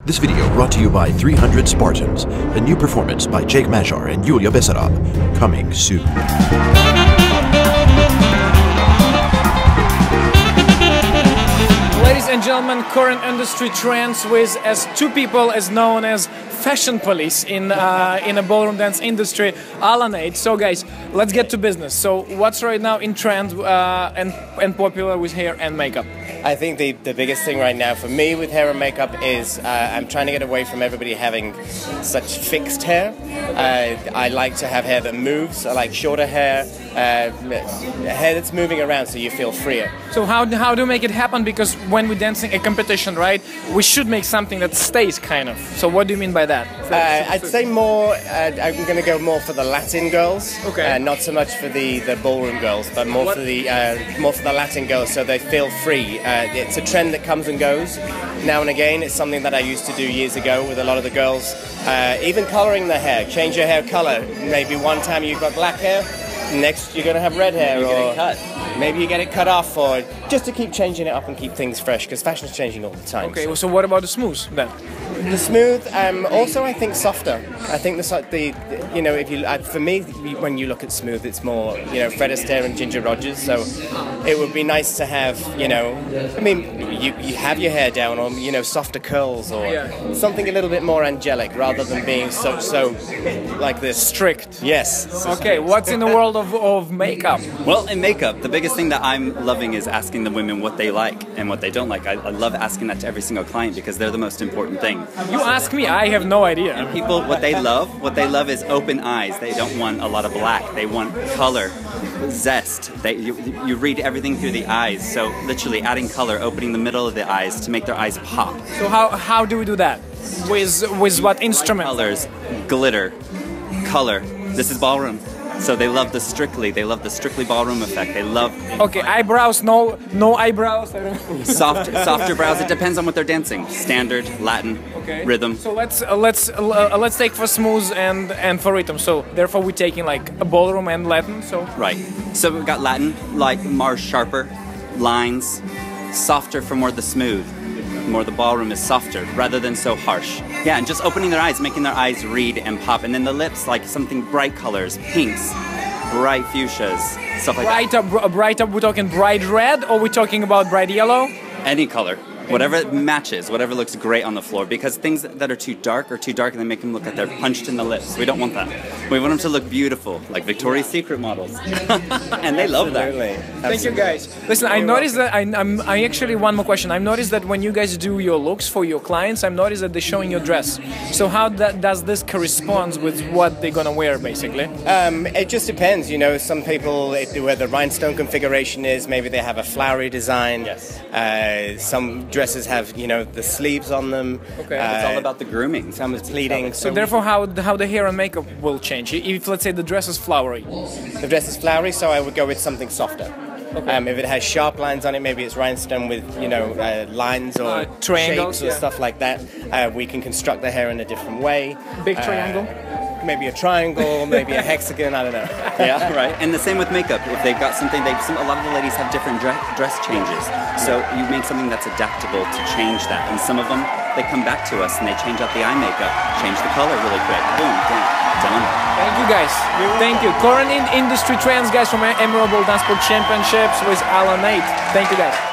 This video brought to you by 300 Spartans, a new performance by Jake Majar and Yulia Besarab, coming soon. Ladies and gentlemen, current industry trends with as two people as known as fashion police in a ballroom dance industry, Alanate. So guys, let's get to business. So what's right now in trend and popular with hair and makeup? I think the biggest thing right now for me with hair and makeup is I'm trying to get away from everybody having such fixed hair. I like to have hair that moves. I like shorter hair, hair that's moving around so you feel freer. So how do you make it happen? Because when we're dancing a competition, right, we should make something that stays kind of. So what do you mean by that? I'd say more, I'm going to go more for the Latin girls. Okay. Not so much for the ballroom girls, but more for the Latin girls so they feel free. It's a trend that comes and goes now and again. It's something that I used to do years ago with a lot of the girls. Even coloring their hair, change your hair color. Maybe one time you've got black hair, next you're going to have red hair, or maybe you get it cut off, or just to keep changing it up and keep things fresh, because fashion's changing all the time. Okay, so what about the smooth then? The smooth, also I think softer. I think for me, when you look at smooth, it's more, Fred Astaire and Ginger Rogers. So it would be nice to have, you have your hair down, or softer curls, or something a little bit more angelic, rather than being so like this. Strict. Yes. Okay, what's in the world of makeup? Well, in makeup, the biggest thing that I'm loving is asking the women what they like and what they don't like. I love asking that to every single client because they're the most important thing. You ask me, I have no idea. And people, what they love is open eyes. They don't want a lot of black. They want color, zest. You read everything through the eyes. So literally adding color, opening the middle of the eyes to make their eyes pop. So how do we do that? With what instrument? Colors, glitter, color. This is ballroom. So they love the strictly ballroom effect. They love. Okay, eyebrows, no eyebrows. Softer brows. It depends on what they're dancing. Standard, Latin, rhythm. So let's take for smooth and for rhythm. So therefore we're taking like a ballroom and Latin. So right. So we've got Latin, like more sharper lines, softer for more the smooth. More the ballroom is softer rather than so harsh. Yeah, and just opening their eyes, making their eyes read and pop. And then the lips, like something bright colors, pinks, bright fuchsias, stuff like that. Bright up, we're talking bright red, or we're talking about bright yellow? Any color. Whatever matches, whatever looks great on the floor, because things that are too dark and they make them look like they're punched in the lips. We don't want that. We want them to look beautiful, like Victoria's Secret models. And they love that. Thank you guys. Listen, I noticed that, I actually, one more question. I've noticed that when you guys do your looks for your clients, I've noticed that they're showing your dress. So how does this correspond with what they're gonna wear, basically? It just depends, some people, where the rhinestone configuration is, maybe they have a flowery design. Yes. Some dresses have, the sleeves on them. Okay. It's all about the grooming. Some is pleating. So therefore, how the hair and makeup will change? If, let's say, the dress is flowery. The dress is flowery, so I would go with something softer. Okay. If it has sharp lines on it, maybe it's rhinestone with, lines or triangles, shapes or stuff like that. We can construct the hair in a different way. Big triangle? Maybe a triangle, maybe a hexagon, I don't know. Yeah, right. And the same with makeup. If they've got something, a lot of the ladies have different dress changes. So you make something that's adaptable to change that. And some of them, they come back to us and they change out the eye makeup, change the color really quick. Boom, done. Thank you guys. Thank you. Current industry trends, guys, from Emerald Dance Championships with Alanate. Thank you guys.